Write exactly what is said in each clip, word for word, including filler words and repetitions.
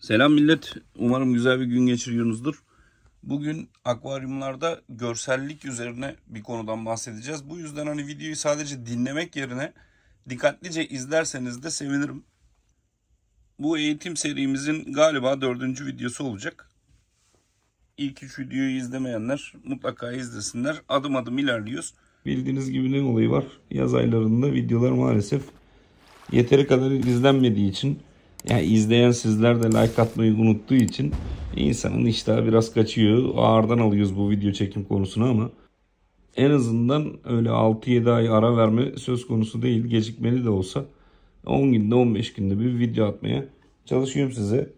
Selam millet. Umarım güzel bir gün geçiriyorsunuzdur. Bugün akvaryumlarda görsellik üzerine bir konudan bahsedeceğiz. Bu yüzden hani videoyu sadece dinlemek yerine dikkatlice izlerseniz de sevinirim. Bu eğitim serimizin galiba dördüncü videosu olacak. İlk üç videoyu izlemeyenler mutlaka izlesinler. Adım adım ilerliyoruz. Bildiğiniz gibi ne olayı var? Yaz aylarında videolar maalesef yeteri kadar izlenmediği için, yani izleyen sizler de like atmayı unuttuğu için insanın iştahı biraz kaçıyor. Ağırdan alıyoruz bu video çekim konusunu ama en azından öyle altı yedi ay ara verme söz konusu değil. Gecikmeli de olsa on günde on beş günde bir video atmaya çalışıyorum size.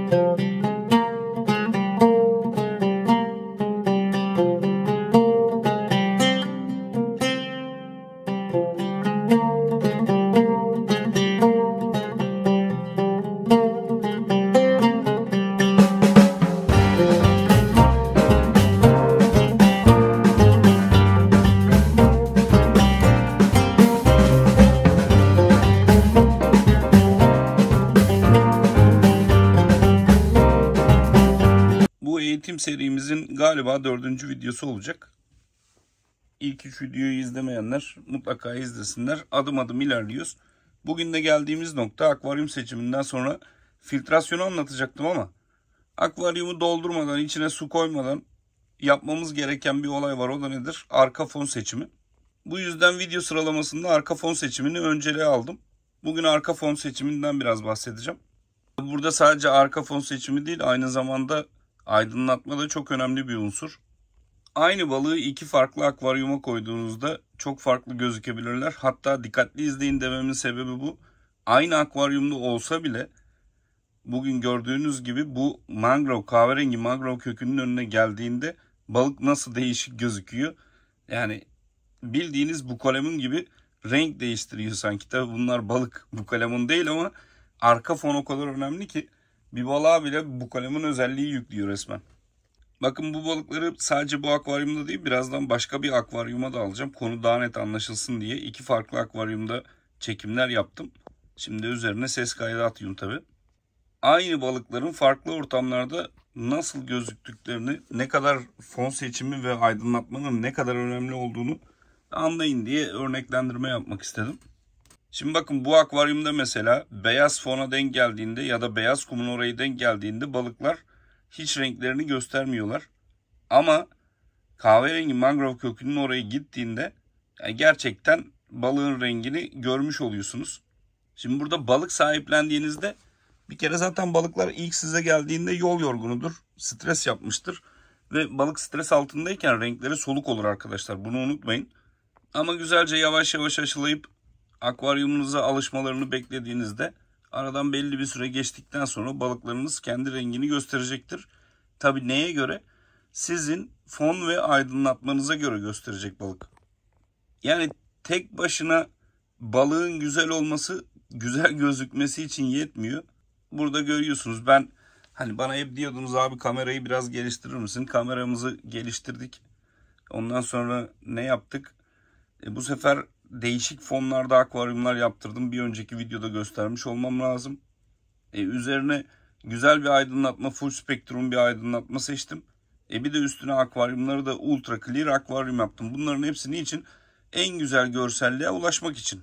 Bu eğitim serimizin galiba dördüncü videosu olacak. İlk üç videoyu izlemeyenler mutlaka izlesinler. Adım adım ilerliyoruz. Bugün de geldiğimiz nokta akvaryum seçiminden sonra filtrasyonu anlatacaktım ama akvaryumu doldurmadan, içine su koymadan yapmamız gereken bir olay var. O da nedir? Arka fon seçimi. Bu yüzden video sıralamasında arka fon seçimini önceliğe aldım. Bugün arka fon seçiminden biraz bahsedeceğim. Burada sadece arka fon seçimi değil, aynı zamanda aydınlatma da çok önemli bir unsur. Aynı balığı iki farklı akvaryuma koyduğunuzda çok farklı gözükebilirler. Hatta dikkatli izleyin dememin sebebi bu. Aynı akvaryumda olsa bile bugün gördüğünüz gibi bu mangrove, kahverengi mangrove kökünün önüne geldiğinde balık nasıl değişik gözüküyor. Yani bildiğiniz bukalemun gibi renk değiştiriyor sanki. Tabi bunlar balık, bukalemun değil ama arka fon o kadar önemli ki bir balığa bile bukalemun özelliği yüklüyor resmen. Bakın bu balıkları sadece bu akvaryumda değil, birazdan başka bir akvaryuma da alacağım. Konu daha net anlaşılsın diye iki farklı akvaryumda çekimler yaptım. Şimdi üzerine ses kaydı atıyorum tabi. Aynı balıkların farklı ortamlarda nasıl gözüktüklerini, ne kadar fon seçimi ve aydınlatmanın ne kadar önemli olduğunu anlayın diye örneklendirme yapmak istedim. Şimdi bakın bu akvaryumda mesela beyaz fona denk geldiğinde ya da beyaz kumun orayı denk geldiğinde balıklar hiç renklerini göstermiyorlar. Ama kahverengi mangrove kökünün oraya gittiğinde yani gerçekten balığın rengini görmüş oluyorsunuz. Şimdi burada balık sahiplendiğinizde bir kere zaten balıklar ilk size geldiğinde yol yorgunudur, stres yapmıştır. Ve balık stres altındayken renkleri soluk olur arkadaşlar, bunu unutmayın. Ama güzelce yavaş yavaş aşılayıp akvaryumunuza alışmalarını beklediğinizde aradan belli bir süre geçtikten sonra balıklarınız kendi rengini gösterecektir. Tabi neye göre? Sizin fon ve aydınlatmanıza göre gösterecek balık. Yani tek başına balığın güzel olması, güzel gözükmesi için yetmiyor. Burada görüyorsunuz, ben hani bana hep diyordunuz abi kamerayı biraz geliştirir misin? Kameramızı geliştirdik. Ondan sonra ne yaptık? E bu sefer değişik fonlarda akvaryumlar yaptırdım. Bir önceki videoda göstermiş olmam lazım. E üzerine güzel bir aydınlatma, full spektrum bir aydınlatma seçtim. E bir de üstüne akvaryumları da ultra clear akvaryum yaptım. Bunların hepsini için en güzel görselliğe ulaşmak için.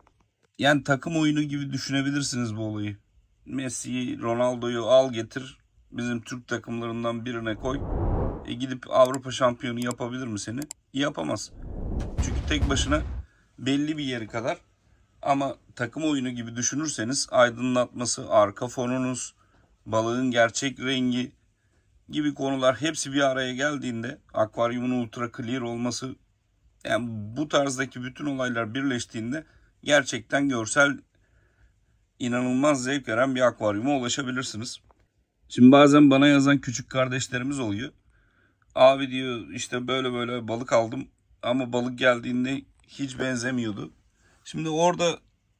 Yani takım oyunu gibi düşünebilirsiniz bu olayı. Messi'yi, Ronaldo'yu al getir, bizim Türk takımlarından birine koy. E gidip Avrupa şampiyonu yapabilir mi seni? Yapamaz. Çünkü tek başına belli bir yeri kadar, ama takım oyunu gibi düşünürseniz aydınlatması, arka fonunuz, balığın gerçek rengi gibi konular hepsi bir araya geldiğinde, akvaryumun ultra clear olması, yani bu tarzdaki bütün olaylar birleştiğinde gerçekten görsel inanılmaz zevk veren bir akvaryuma ulaşabilirsiniz. Şimdi bazen bana yazan küçük kardeşlerimiz oluyor. Abi diyor işte böyle böyle balık aldım ama balık geldiğinde hiç benzemiyordu. Şimdi orada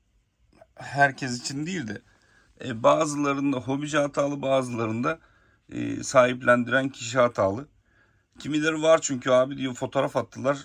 herkes için değil de e, bazılarında hobici hatalı, bazılarında e, sahiplendiren kişi hatalı. Kimileri var çünkü abi diyor fotoğraf attılar,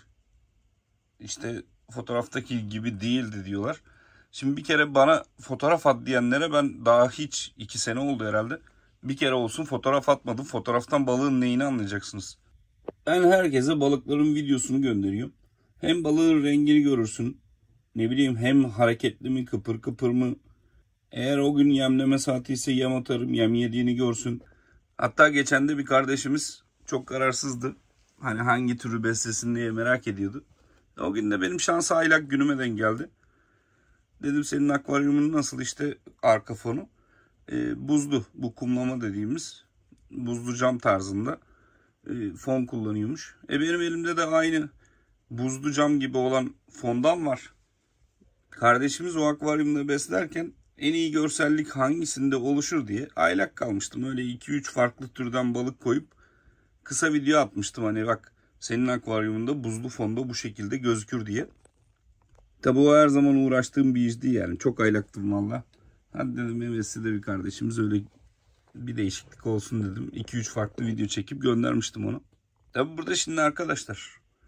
işte fotoğraftaki gibi değildi diyorlar. Şimdi bir kere bana fotoğraf at diyenlere ben daha hiç iki sene oldu herhalde. Bir kere olsun fotoğraf atmadım. Fotoğraftan balığın neyini anlayacaksınız. Ben herkese balıkların videosunu gönderiyorum. Hem balığın rengini görürsün. Ne bileyim, hem hareketli mi, kıpır kıpır mı. Eğer o gün yemleme saati ise yem atarım, yem yediğini görsün. Hatta geçen de bir kardeşimiz çok kararsızdı. Hani hangi türü beslesin diye merak ediyordu. O gün de benim şans aylak günüme denk geldi. Dedim senin akvaryumun nasıl, işte arka fonu. E, buzlu, bu kumlama dediğimiz buzlu cam tarzında e, fon kullanıyormuş. E benim elimde de aynı buzlu cam gibi olan fondan var. Kardeşimiz o akvaryumda beslerken en iyi görsellik hangisinde oluşur diye aylak kalmıştım. Öyle iki üç farklı türden balık koyup kısa video atmıştım. Hani bak, senin akvaryumunda buzlu fonda bu şekilde gözükür diye. Tabi o her zaman uğraştığım bir iş değil yani. Çok aylaktım valla. Hadi dedim hevesli de bir kardeşimiz, öyle bir değişiklik olsun dedim. iki üç farklı video çekip göndermiştim onu. Tabi burada şimdi arkadaşlar,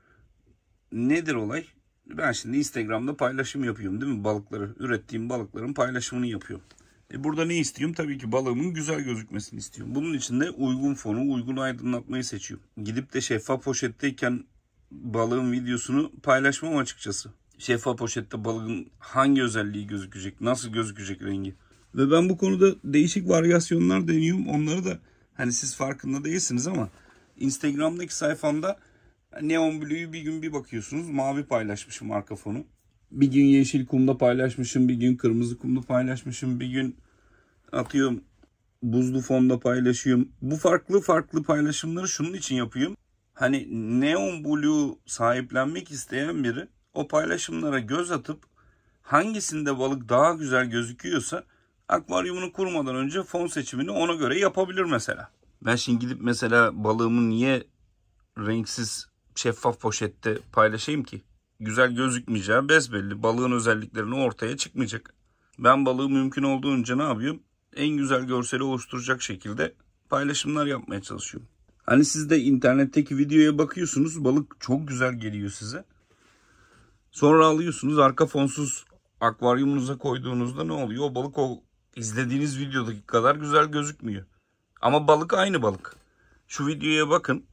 nedir olay? Ben şimdi Instagram'da paylaşım yapıyorum değil mi? Balıkları, ürettiğim balıkların paylaşımını yapıyorum. E burada ne istiyorum? Tabii ki balığımın güzel gözükmesini istiyorum. Bunun için de uygun fonu, uygun aydınlatmayı seçiyorum. Gidip de şeffaf poşetteyken balığın videosunu paylaşmam açıkçası. Şeffaf poşette balığın hangi özelliği gözükecek, nasıl gözükecek rengi. Ve ben bu konuda değişik varyasyonlar deniyorum. Onları da hani siz farkında değilsiniz ama Instagram'daki sayfamda Neon Blue'yu bir gün bir bakıyorsunuz mavi paylaşmışım arka fonu. Bir gün yeşil kumda paylaşmışım, bir gün kırmızı kumda paylaşmışım, bir gün atıyorum buzlu fonda paylaşıyorum. Bu farklı farklı paylaşımları şunun için yapıyorum. Hani Neon Blue sahiplenmek isteyen biri o paylaşımlara göz atıp hangisinde balık daha güzel gözüküyorsa akvaryumunu kurmadan önce fon seçimini ona göre yapabilir mesela. Ben şimdi gidip mesela balığımı niye renksiz şeffaf poşette paylaşayım ki? Güzel gözükmeyeceği besbelli. Balığın özelliklerini ortaya çıkmayacak. Ben balığı mümkün olduğunca ne yapıyorum? En güzel görseli oluşturacak şekilde paylaşımlar yapmaya çalışıyorum. Hani siz de internetteki videoya bakıyorsunuz, balık çok güzel geliyor size. Sonra alıyorsunuz, arka fonsuz akvaryumunuza koyduğunuzda ne oluyor? O balık o izlediğiniz videodaki kadar güzel gözükmüyor. Ama balık aynı balık. Şu videoya bakın.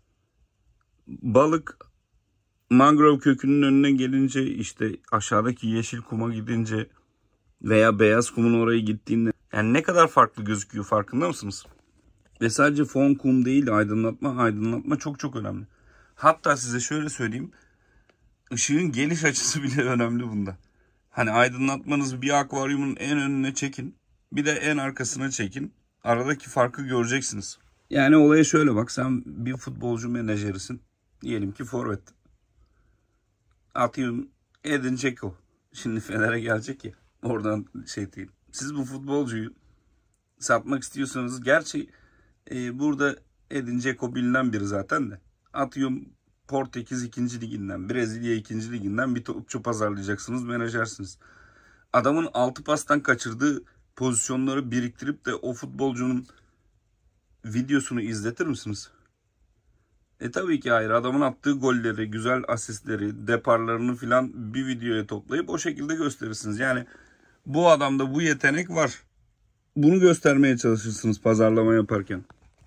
Balık mangrove kökünün önüne gelince, işte aşağıdaki yeşil kuma gidince veya beyaz kumun oraya gittiğinde yani ne kadar farklı gözüküyor, farkında mısınız? Ve sadece fon, kum değil, aydınlatma aydınlatma çok çok önemli. Hatta size şöyle söyleyeyim, ışığın geliş açısı bile önemli bunda. Hani aydınlatmanızı bir akvaryumun en önüne çekin, bir de en arkasına çekin, aradaki farkı göreceksiniz. Yani olaya şöyle bak, sen bir futbolcu menajerisin, diyelim ki forvet. Atıyorum Edin Dzeko. Şimdi Fener'e gelecek ya. Oradan şey değil. Siz bu futbolcuyu satmak istiyorsanız, gerçi e, burada Edin Dzeko bilinen biri zaten de. Atıyorum Portekiz ikinci liginden, Brezilya ikinci liginden bir topçu pazarlayacaksınız, menajersiniz. Adamın altı pastan kaçırdığı pozisyonları biriktirip de o futbolcunun videosunu izletir misiniz? E tabii ki hayır. Adamın attığı golleri, güzel asistleri, deparlarını filan bir videoya toplayıp o şekilde gösterirsiniz. Yani bu adamda bu yetenek var. Bunu göstermeye çalışırsınız pazarlama yaparken.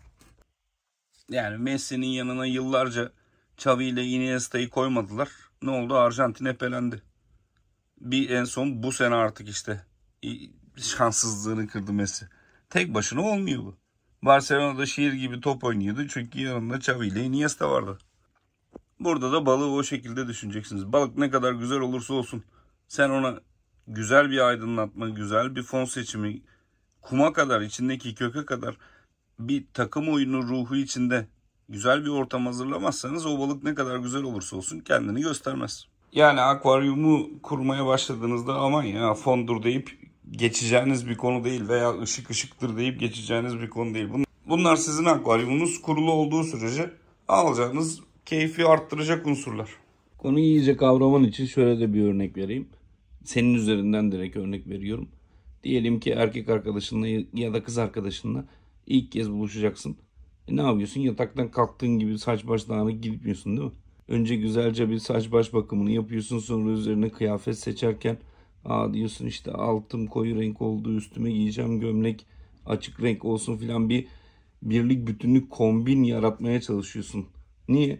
Yani Messi'nin yanına yıllarca Xavi ile Iniesta'yı koymadılar. Ne oldu? Arjantin epelendi. Bir en son bu sene artık işte şanssızlığını kırdı Messi. Tek başına olmuyor bu. Barcelona'da şiir gibi top oynuyordu çünkü yanında Xavi ile Iniesta vardı. Burada da balığı o şekilde düşüneceksiniz. Balık ne kadar güzel olursa olsun, sen ona güzel bir aydınlatma, güzel bir fon seçimi, kuma kadar, içindeki köke kadar bir takım oyunu ruhu içinde güzel bir ortam hazırlamazsanız o balık ne kadar güzel olursa olsun kendini göstermez. Yani akvaryumu kurmaya başladığınızda aman ya fondur deyip geçeceğiniz bir konu değil veya ışık ışıktır deyip geçeceğiniz bir konu değil. Bunlar sizin akvaryumunuz kurulu olduğu sürece alacağınız keyfi arttıracak unsurlar. Konuyu iyice kavraman için şöyle de bir örnek vereyim. Senin üzerinden direkt örnek veriyorum. Diyelim ki erkek arkadaşınla ya da kız arkadaşınla ilk kez buluşacaksın. E ne yapıyorsun? Yataktan kalktığın gibi saç baş dağınık gitmiyorsun değil mi? Önce güzelce bir saç baş bakımını yapıyorsun. Sonra üzerine kıyafet seçerken aa diyorsun işte altım koyu renk olduğu, üstüme giyeceğim gömlek açık renk olsun filan, bir birlik bütünlük kombin yaratmaya çalışıyorsun. Niye?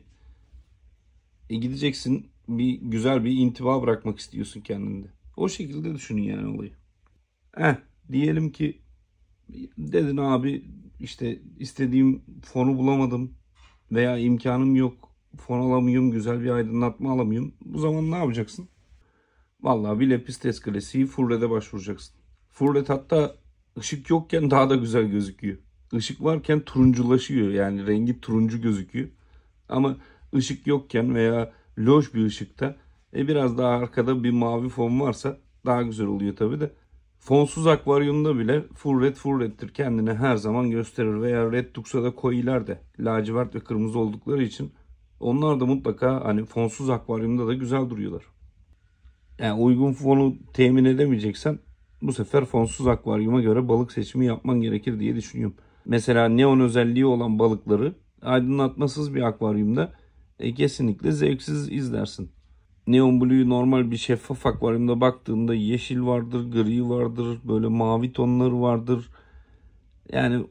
E gideceksin, bir güzel bir intiba bırakmak istiyorsun kendinde. O şekilde düşünün yani olayı. Eh diyelim ki dedin abi işte istediğim fonu bulamadım veya imkanım yok, fon alamıyorum, güzel bir aydınlatma alamıyorum. Bu zaman ne yapacaksın? Vallahi bir Lepistes klasiği Full Red'e başvuracaksın. Full Red hatta ışık yokken daha da güzel gözüküyor. Işık varken turunculaşıyor, yani rengi turuncu gözüküyor. Ama ışık yokken veya loş bir ışıkta e, biraz daha arkada bir mavi fon varsa daha güzel oluyor tabi de. Fonsuz akvaryumda bile Full Red Full Red'tir, kendini her zaman gösterir. Veya Red Tux'a da koyiler de lacivert ve kırmızı oldukları için onlar da mutlaka hani fonsuz akvaryumda da güzel duruyorlar. Yani uygun fonu temin edemeyeceksen bu sefer fonsuz akvaryuma göre balık seçimi yapman gerekir diye düşünüyorum. Mesela neon özelliği olan balıkları aydınlatmasız bir akvaryumda e, kesinlikle zevksiz izlersin. Neon Blue'yu normal bir şeffaf akvaryumda baktığında yeşil vardır, gri vardır, böyle mavi tonları vardır. Yani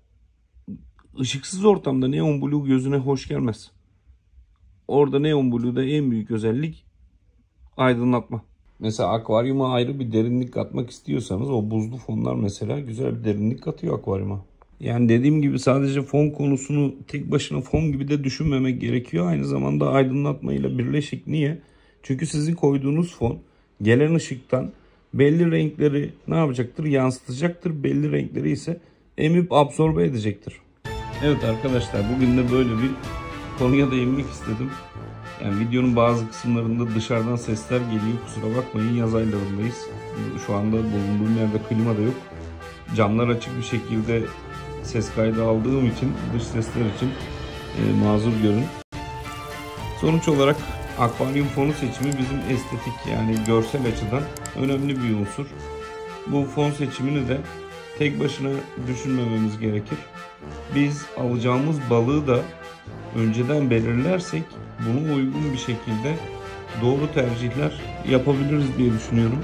ışıksız ortamda Neon Blue gözüne hoş gelmez. Orada Neon Blue'da en büyük özellik aydınlatma. Mesela akvaryuma ayrı bir derinlik katmak istiyorsanız o buzlu fonlar mesela güzel bir derinlik katıyor akvaryuma. Yani dediğim gibi sadece fon konusunu tek başına fon gibi de düşünmemek gerekiyor. Aynı zamanda aydınlatmayla birleşik. Niye? Çünkü sizin koyduğunuz fon gelen ışıktan belli renkleri ne yapacaktır? Yansıtacaktır. Belli renkleri ise emip absorbe edecektir. Evet arkadaşlar, bugün de böyle bir konuya değinmek istedim. Yani videonun bazı kısımlarında dışarıdan sesler geliyor. Kusura bakmayın, yaz aylarındayız. Şu anda bulunduğum yerde klima da yok. Camlar açık bir şekilde ses kaydı aldığım için dış sesler için e, mazur görün. Sonuç olarak akvaryum fonu seçimi bizim estetik, yani görsel açıdan önemli bir unsur. Bu fon seçimini de tek başına düşünmememiz gerekir. Biz alacağımız balığı da önceden belirlersek buna uygun bir şekilde doğru tercihler yapabiliriz diye düşünüyorum.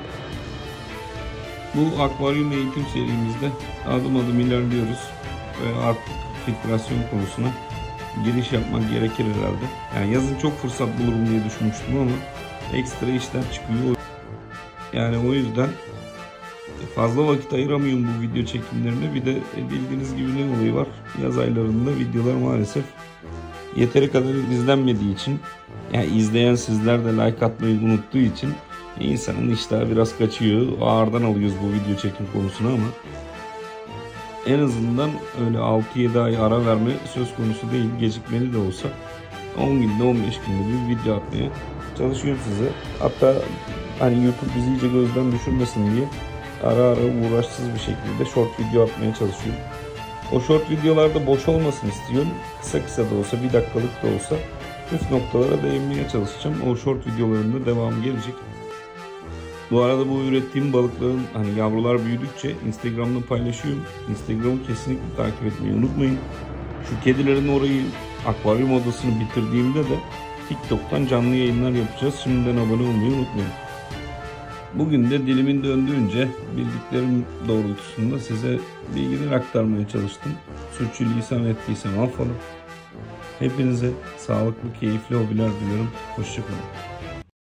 Bu akvaryum eğitim serimizde adım adım ilerliyoruz ve artık filtrasyon konusuna giriş yapmak gerekir herhalde. Yani yazın çok fırsat bulurum diye düşünmüştüm ama ekstra işler çıkıyor. Yani o yüzden fazla vakit ayıramıyorum bu video çekimlerine. Bir de bildiğiniz gibi ne olayı var? Yaz aylarında videolar maalesef yeteri kadar izlenmediği için, yani izleyen sizler de like atmayı unuttuğu için insanın iştahı biraz kaçıyor. Ağırdan alıyoruz bu video çekim konusunu ama en azından öyle altı yedi ay ara verme söz konusu değil. Gecikmeli de olsa on günde on beş günde bir video atmaya çalışıyorum size. Hatta hani YouTube bizi iyice gözden düşürmesin diye ara ara uğraşsız bir şekilde short video atmaya çalışıyorum. O short videolarda boş olmasın istiyorum. Kısa kısa da olsa, bir dakikalık da olsa üst noktalara değinmeye çalışacağım. O short videolarında devamı gelecek. Bu arada bu ürettiğim balıkların hani yavrular büyüdükçe Instagram'da paylaşıyorum. Instagram'ı kesinlikle takip etmeyi unutmayın. Şu kedilerin orayı, akvaryum odasını bitirdiğimde de TikTok'tan canlı yayınlar yapacağız. Şimdiden abone olmayı unutmayın. Bugün de dilimin döndüğünce bildiklerim doğrultusunda size bilgiler aktarmaya çalıştım. Sürçülisan ettiysem affola. Hepinize sağlıklı, keyifli hobiler diliyorum. Hoşçakalın.